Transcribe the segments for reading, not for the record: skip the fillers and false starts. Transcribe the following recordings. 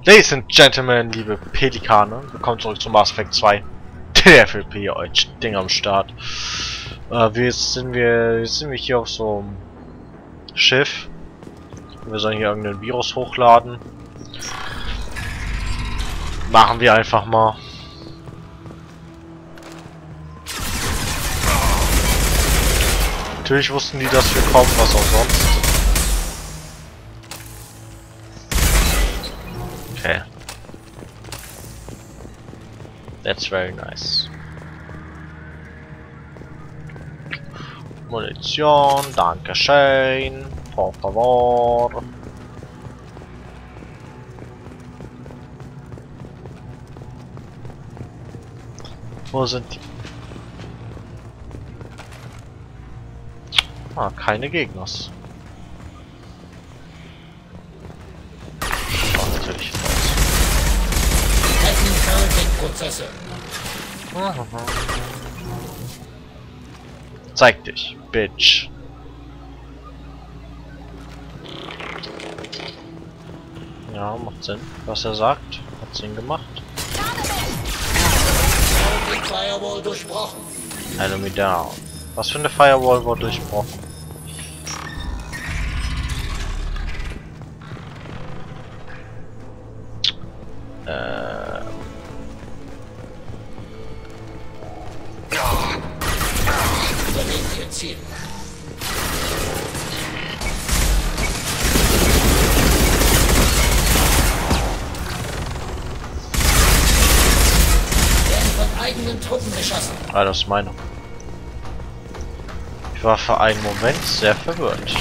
Ladies and Gentlemen, liebe Pelikane, willkommen zurück zu Mass Effect 2. Der FLP, euch Ding am Start. Jetzt sind wir hier auf so einem Schiff. Wir sollen hier irgendein Virus hochladen. Machen wir einfach mal. Natürlich wussten die, dass wir kommen, was auch sonst. Okay. That's very nice. Munition, dankeschön. Por favor. Wo sind die? Ah, keine Gegners. Natürlich Prozesse. Zeig dich, Bitch. Ja, macht Sinn. Was er sagt, hat Sinn gemacht. Die Firewall durchbrochen. Enemy down. Was für eine Firewall wurde durchbrochen? Übernehmen ihr Ziel. Werden von eigenen Truppen geschossen. Ah, das ist meine. Ich war für einen Moment sehr verwirrt.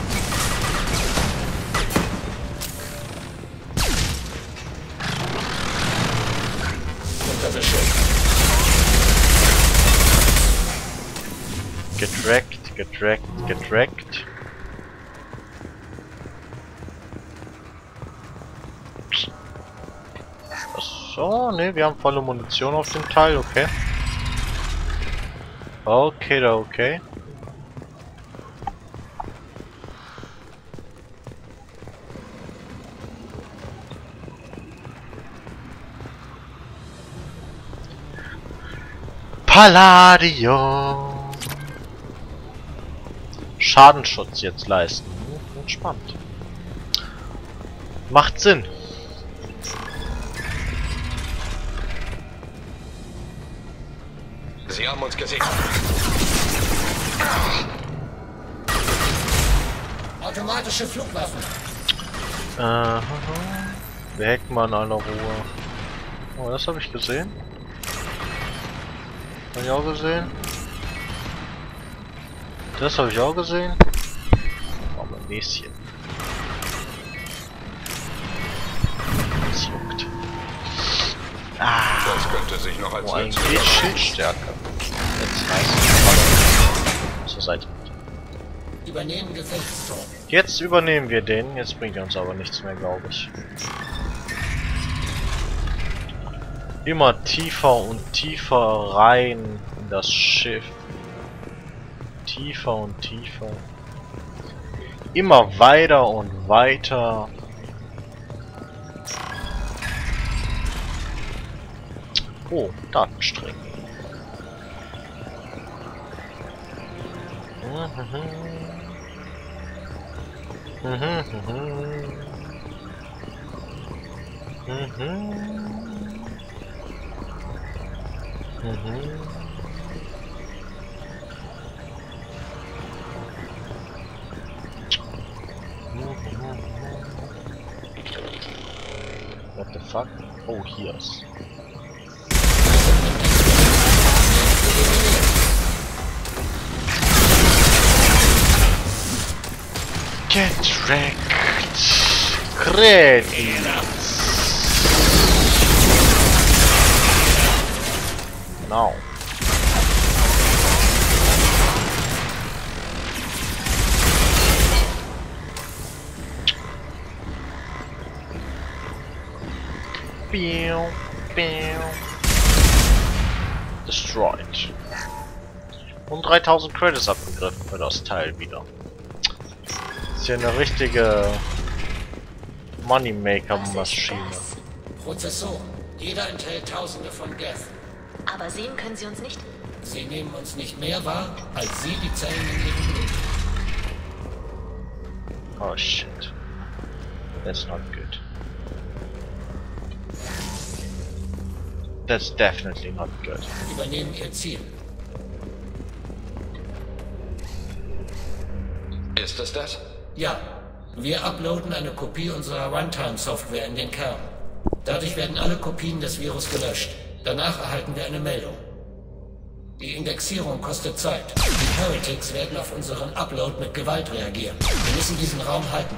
Getrackt. So, ne, wir haben volle Munition auf dem Teil, okay. Okay. Palladium. Schadenschutz jetzt leisten. Entspannt. Macht Sinn. Sie haben uns gesehen. Automatische Flugwaffen. Weg mal in aller Ruhe. Oh, das habe ich gesehen. Habe ich auch gesehen. Das habe ich auch gesehen. Oh, mein Näschen. Das juckt. Ah, Das könnte sich noch als ein Schildstärke. Jetzt weiß ich. Zur Seite. Übernehmen Gefechtsturm. Jetzt übernehmen wir den. Jetzt bringt er uns aber nichts mehr, glaube ich. Immer tiefer und tiefer rein in das Schiff. Tiefer und tiefer. Immer weiter und weiter. Oh, Datenstreng. What the fuck? Oh, hier ist. Get wrecked. Credits. Genau. Destroyed. Und 3000 Credits abgegriffen für das Teil wieder. Das ist ja eine richtige Moneymaker-Maschine. Prozessoren. Jeder enthält Tausende von Geth. Aber sehen können sie uns nicht. Sie nehmen uns nicht mehr wahr, als Sie die Zellen in Ihrem Blut. Oh shit. That's not good. That's definitely not good. Übernehmen Ihr Ziel. Ist es das? Ja. Wir uploaden eine Kopie unserer Runtime-Software in den Kern. Dadurch werden alle Kopien des Virus gelöscht. Danach erhalten wir eine Meldung. Die Indexierung kostet Zeit. Die Heretics werden auf unseren Upload mit Gewalt reagieren. Wir müssen diesen Raum halten.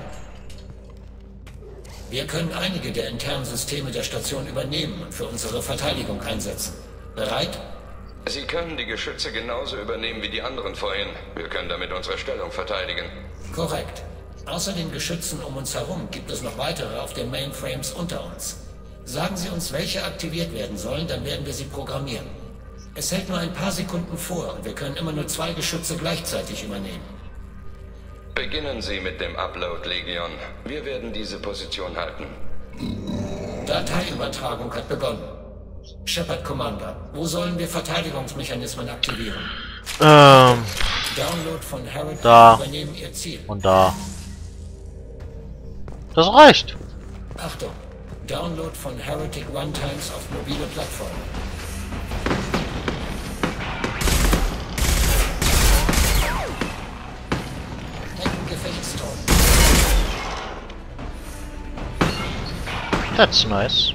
Wir können einige der internen Systeme der Station übernehmen und für unsere Verteidigung einsetzen. Bereit? Sie können die Geschütze genauso übernehmen wie die anderen vorhin. Wir können damit unsere Stellung verteidigen. Korrekt. Außer den Geschützen um uns herum gibt es noch weitere auf den Mainframes unter uns. Sagen Sie uns, welche aktiviert werden sollen, dann werden wir sie programmieren. Es hält nur ein paar Sekunden vor und wir können immer nur 2 Geschütze gleichzeitig übernehmen. Beginnen Sie mit dem Upload, Legion. Wir werden diese Position halten. Dateiübertragung hat begonnen. Shepard Commander, wo sollen wir Verteidigungsmechanismen aktivieren? Download von Heretics da. übernehmen Ihr Ziel. Und da. Das reicht. Achtung! Download von Heretic Runtimes auf mobile Plattformen. Gefechtston. That's nice.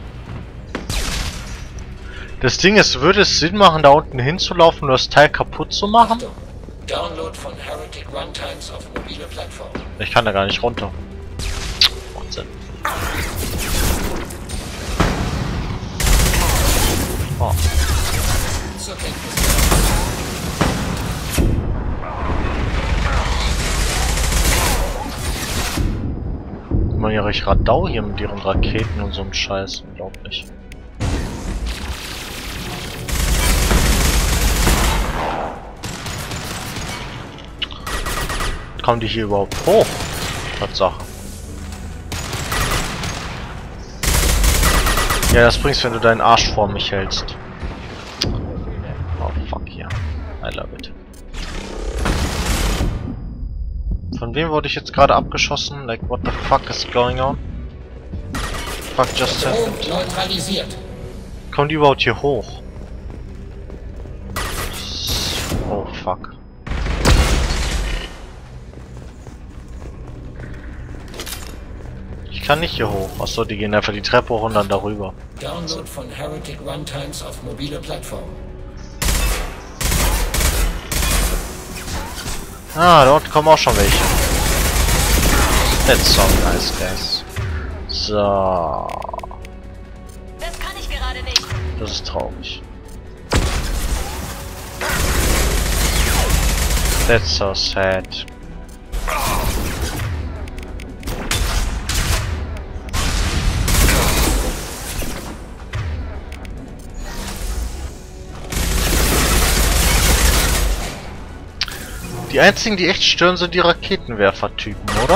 Das Ding ist, würde es Sinn machen, da unten hinzulaufen und das Teil kaputt zu machen? Achtung! Download von Heretic Runtimes auf mobile Plattformen. Ich kann da gar nicht runter. Macht Sinn. Oh. Zur Kenntnis. Man ja recht Radau hier mit ihren Raketen und so einem Scheiß. Unglaublich. Kommen die hier überhaupt hoch? Tatsache. Ja, das bringst, wenn du deinen Arsch vor mich hältst. Oh fuck yeah. I love it. Von wem wurde ich jetzt gerade abgeschossen? Like, what the fuck is going on? Fuck just happened. Neutralisiert. Kommen die überhaupt hier hoch? Oh fuck. Ich kann nicht hier hoch. Achso, die gehen einfach die Treppe hoch und dann darüber. Download von Heretic Runtimes auf mobile Plattformen. Ah, da unten kommen auch schon welche. That's so nice, guys. So. Das kann ich gerade nicht. Das ist traurig. That's so sad. Die einzigen, die echt stören, sind die Raketenwerfer-Typen, oder?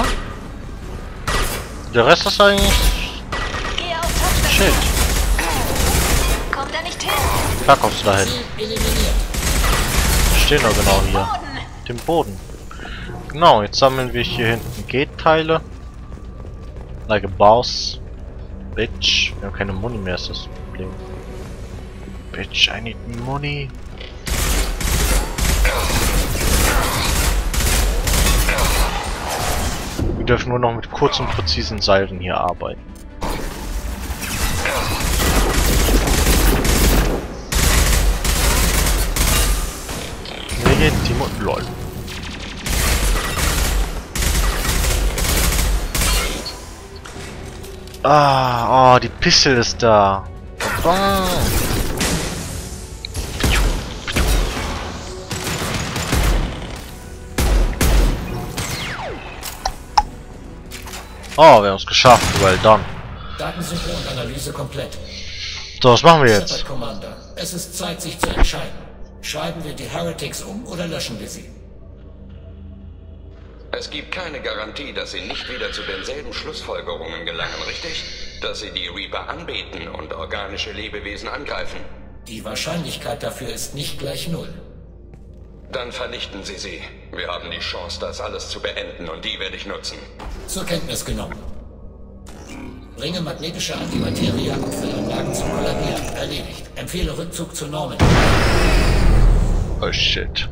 Der Rest ist eigentlich... Gehe auf Topstation. Shit. Komm da nicht hin. Klar kommst du da hin. Ziel eliminiert. Wir stehen doch genau hier. Boden. Den Boden. Genau, jetzt sammeln wir hier hinten Gate-Teile. Like a boss. Bitch. Wir haben keine Money mehr, ist das Problem. Bitch, I need money. Wir dürfen nur noch mit kurzen, präzisen Seilen hier arbeiten. Legitim und LOL. Ah, oh, die Pistole ist da. Ah. Oh, wir haben es geschafft. Well done. Datensuche und Analyse komplett. So, was machen wir jetzt? Shepard Commander, es ist Zeit, sich zu entscheiden. Schreiben wir die Heretics um oder löschen wir sie? Es gibt keine Garantie, dass Sie nicht wieder zu denselben Schlussfolgerungen gelangen, richtig? Dass Sie die Reaper anbeten und organische Lebewesen angreifen. Die Wahrscheinlichkeit dafür ist nicht gleich 0. Dann vernichten Sie sie. Wir haben die Chance, das alles zu beenden und die werde ich nutzen. Zur Kenntnis genommen. Bringe magnetische Antimaterie-Abfüllanlagen zum Kollabieren. Erledigt. Empfehle Rückzug zu Norman. Oh shit.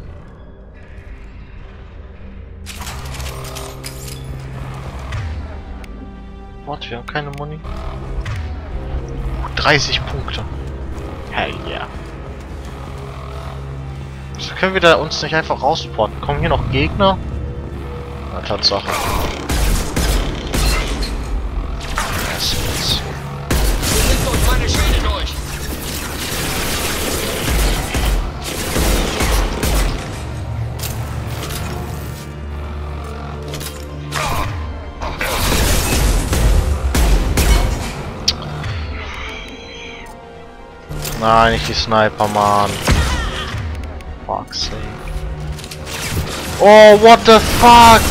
Warte, wir haben keine Money. 30 Punkte. Hell yeah. So können wir da uns nicht einfach rausporten. Kommen hier noch Gegner? Na, Tatsache. Wir sind durch meine Schilde durch. Nein, nicht die Sniper, Mann. Fuck's sake. Oh, what the fuck?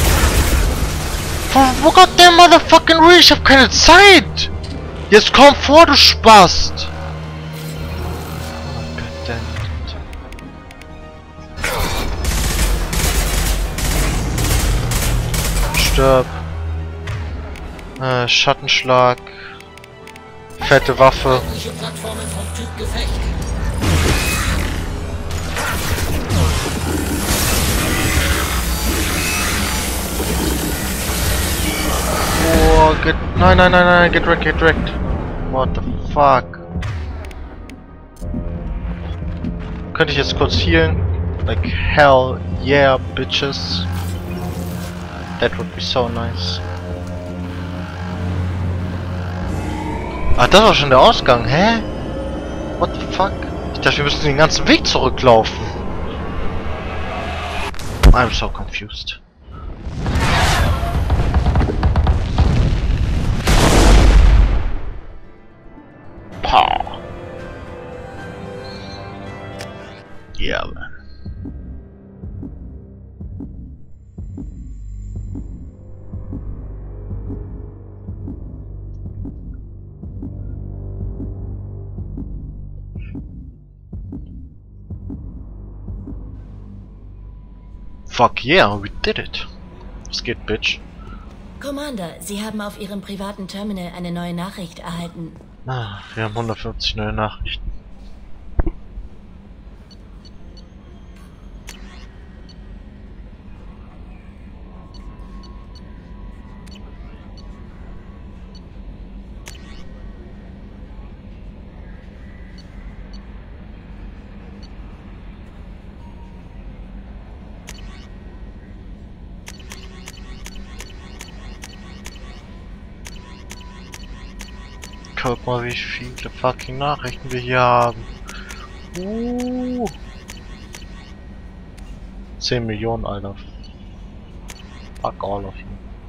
Wo kommt der motherfucking Real? Ich hab keine Zeit! Jetzt komm vor, du Spast! Oh, goddammit. Stirb. Schattenschlag. Fette Waffe. Plattformen vom Typ Gefecht. Oh, nein, get wrecked. What the fuck? Könnte ich jetzt kurz healen? Like hell yeah, bitches. That would be so nice. Ah, das war schon der Ausgang, hä? What the fuck? Ich dachte, wir müssten den ganzen Weg zurücklaufen. I'm so confused. Pow. Yeah, man. Fuck yeah, we did it. Was geht, Bitch? Commander, Sie haben auf Ihrem privaten Terminal eine neue Nachricht erhalten. Ah, wir haben 150 neue Nachrichten. Guck mal, wie viele fucking Nachrichten wir hier haben. 10 Millionen, Alter. Fuck all of you.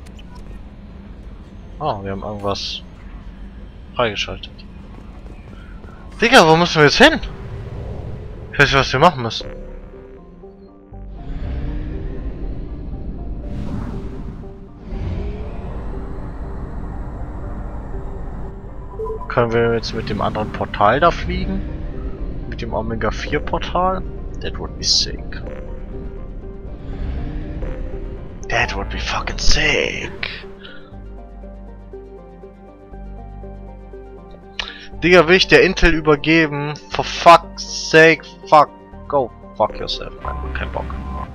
Ah, wir haben irgendwas freigeschaltet. Digga, wo müssen wir jetzt hin? Ich weiß nicht, was wir machen müssen. Können wir jetzt mit dem anderen Portal da fliegen? Mit dem Omega 4 Portal? That would be sick. That would be fucking sick. Digga, will ich der Intel übergeben? For fuck's sake, fuck. Go fuck yourself, man. Kein Bock.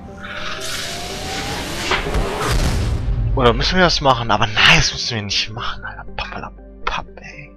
Oder müssen wir das machen? Aber nein, das müssen wir nicht machen, Alter. Pappalapapp, ey.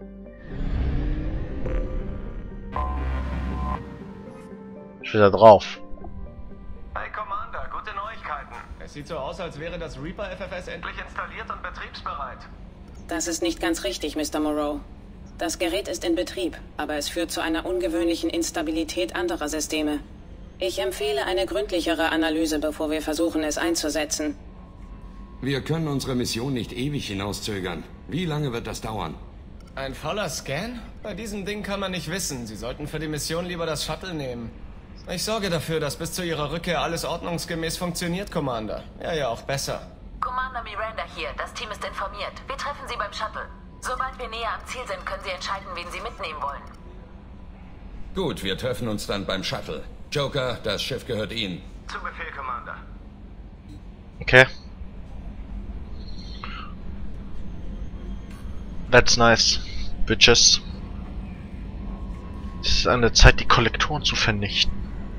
Ich will da drauf. Hey Commander, gute Neuigkeiten. Es sieht so aus, als wäre das Reaper FFS endlich installiert und betriebsbereit. Das ist nicht ganz richtig, Mr. Moreau. Das Gerät ist in Betrieb, aber es führt zu einer ungewöhnlichen Instabilität anderer Systeme. Ich empfehle eine gründlichere Analyse, bevor wir versuchen, es einzusetzen. Wir können unsere Mission nicht ewig hinauszögern. Wie lange wird das dauern? Ein voller Scan? Bei diesem Ding kann man nicht wissen. Sie sollten für die Mission lieber das Shuttle nehmen. Ich sorge dafür, dass bis zu Ihrer Rückkehr alles ordnungsgemäß funktioniert, Commander. Ja, auch besser. Commander Miranda hier. Das Team ist informiert. Wir treffen Sie beim Shuttle. Sobald wir näher am Ziel sind, können Sie entscheiden, wen Sie mitnehmen wollen. Gut, wir treffen uns dann beim Shuttle. Joker, das Schiff gehört Ihnen. Zu Befehl, Commander. Okay. That's nice, bitches. Es ist an der Zeit, die Kollektoren zu vernichten.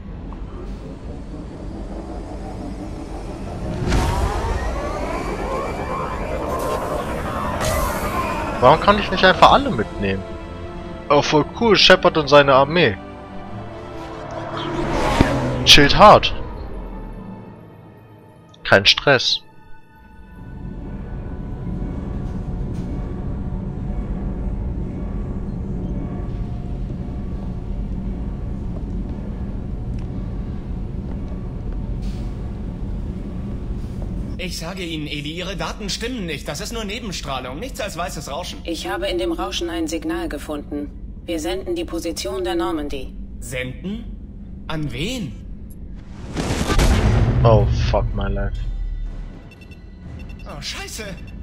Warum kann ich nicht einfach alle mitnehmen? Oh, voll cool, Shepard und seine Armee. Chillt hart. Kein Stress. Ich sage Ihnen, Eli, Ihre Daten stimmen nicht. Das ist nur Nebenstrahlung, nichts als weißes Rauschen. Ich habe in dem Rauschen ein Signal gefunden. Wir senden die Position der Normandy. Senden? An wen? Oh, fuck my life. Oh, scheiße.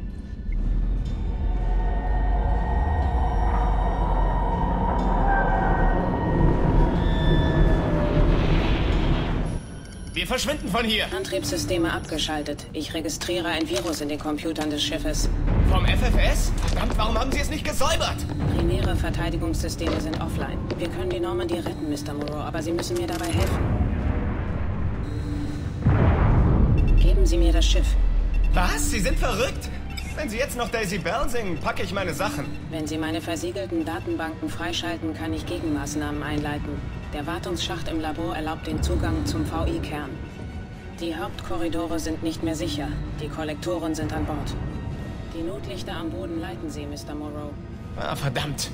Wir verschwinden von hier. Antriebssysteme abgeschaltet. Ich registriere ein Virus in den Computern des Schiffes. Vom FFS? Verdammt, warum haben Sie es nicht gesäubert? Primäre Verteidigungssysteme sind offline. Wir können die Normandy retten, Mr. Moreau, aber Sie müssen mir dabei helfen. Geben Sie mir das Schiff. Was? Sie sind verrückt? Wenn Sie jetzt noch Daisy Bell singen, packe ich meine Sachen. Wenn Sie meine versiegelten Datenbanken freischalten, kann ich Gegenmaßnahmen einleiten. Der Wartungsschacht im Labor erlaubt den Zugang zum VI-Kern. Die Hauptkorridore sind nicht mehr sicher. Die Kollektoren sind an Bord. Die Notlichter am Boden leiten Sie, Mr. Moreau. Ah, verdammt.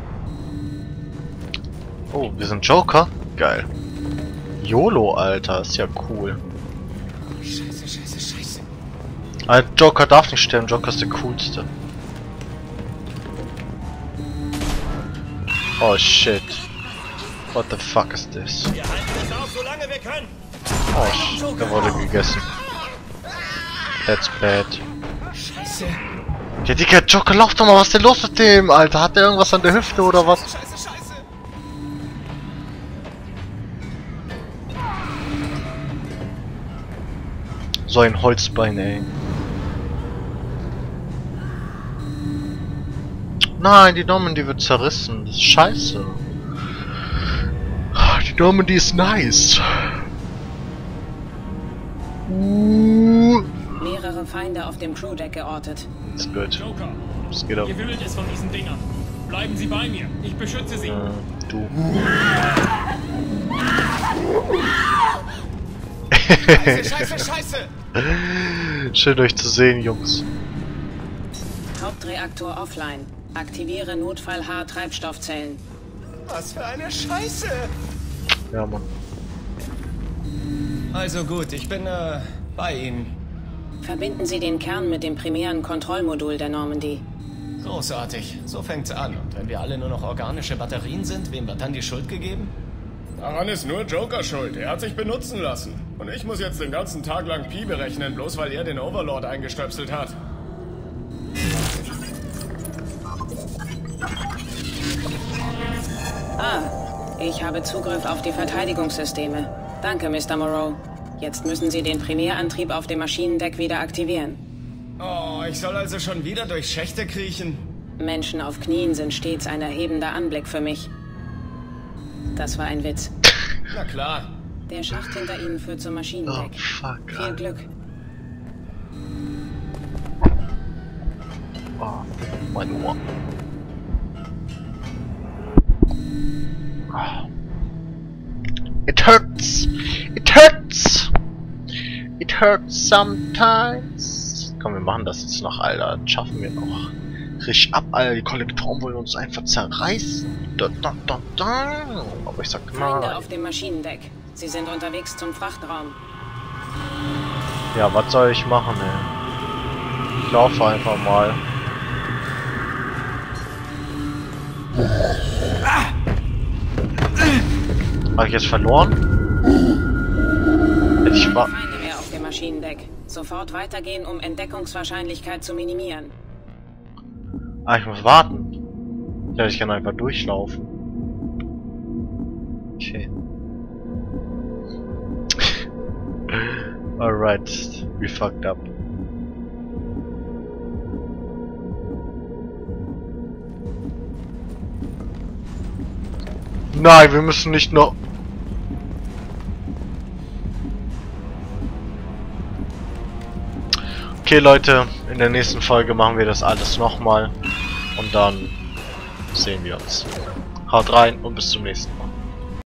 Oh, wir sind Joker? Geil. YOLO, Alter, ist ja cool. Scheiße, scheiße, scheiße. Alter, Joker darf nicht sterben, Joker ist der coolste. Oh shit. What the fuck is this? Wir halten es auf, solange wir können. Oh, der wurde gegessen. That's bad. Scheiße. Ja, Digga, Joker, lauf doch mal, was ist denn los mit dem, Alter? Hat der irgendwas an der Hüfte oder was? Scheiße, scheiße. So ein Holzbein, ey. Nein, die Normandy wird zerrissen. Das ist scheiße. Die Normandy ist nice. Mehrere Feinde auf dem Crewdeck geortet. Ist gut. Joker, Es geht ab. gewühlt ist von diesen Dingern. Bleiben Sie bei mir. Ich beschütze Sie. Du. Scheiße, scheiße, scheiße. Schön euch zu sehen, Jungs. Hauptreaktor offline. Aktiviere Notfall-H-Treibstoffzellen. Was für eine Scheiße. Ja, Mann. Also gut, ich bin, bei Ihnen. Verbinden Sie den Kern mit dem primären Kontrollmodul der Normandy. Großartig. So fängt's an. Und wenn wir alle nur noch organische Batterien sind, wem wird dann die Schuld gegeben? Daran ist nur Joker schuld. Er hat sich benutzen lassen. Und ich muss jetzt den ganzen Tag lang Pi berechnen, bloß weil er den Overlord eingestöpselt hat. Ich habe Zugriff auf die Verteidigungssysteme. Danke, Mr. Moreau. Jetzt müssen Sie den Primärantrieb auf dem Maschinendeck wieder aktivieren. Oh, ich soll also schon wieder durch Schächte kriechen? Menschen auf Knien sind stets ein erhebender Anblick für mich. Das war ein Witz. Na klar. Der Schacht hinter Ihnen führt zum Maschinendeck. Oh, fuck. Viel Glück. Oh, mein Ohr. Oh. It hurts! It hurts! It hurts sometimes. Komm, wir machen das jetzt noch, Alter. Das schaffen wir noch. Richtig ab, Alter. Die Kollektoren wollen uns einfach zerreißen. Da, da, da, da. Aber ich sag Feinde mal. auf dem Maschinendeck. Sie sind unterwegs zum Frachtraum. Ja, was soll ich machen, ey? Ich laufe einfach mal. Habe ich jetzt verloren? Ich war. Feinde mehr auf dem Maschinendeck. Sofort weitergehen, um Entdeckungswahrscheinlichkeit zu minimieren. Ah, ich muss warten. Ja, ich kann einfach durchlaufen. Okay. Alright, we fucked up. Nein, wir müssen nicht noch... Okay Leute, in der nächsten Folge machen wir das alles nochmal und dann sehen wir uns. Haut rein und bis zum nächsten Mal.